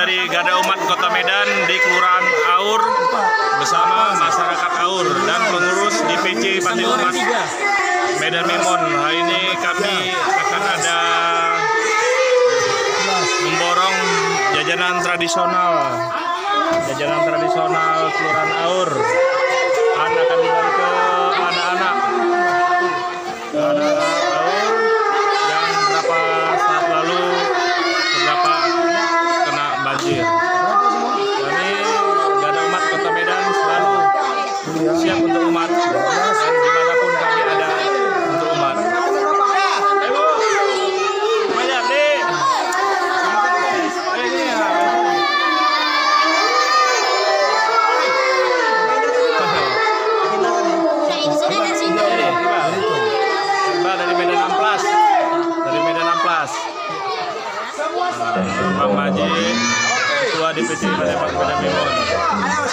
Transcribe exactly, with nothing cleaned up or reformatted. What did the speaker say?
dari Garda Umat Kota Medan di Kelurahan Aur bersama masyarakat Aur dan pengurus D P C Panti Umat Medan Mimon. Hari ini kami akan ada memborong jajanan tradisional, jajanan tradisional Kelurahan Aur. Akan dibagi ke anak-anak, ke anak-anak Aur yang beberapa saat lalu terdampak kena banjir. Kami Garda Umat Kota Medan selalu siap untuk umat dan dimanapun kami ada untuk umat. Ibu, banyak deh. Dari Medan Amplas, dari Medan Amplas. Bang Maji, Ketua D P C Medan Mimon.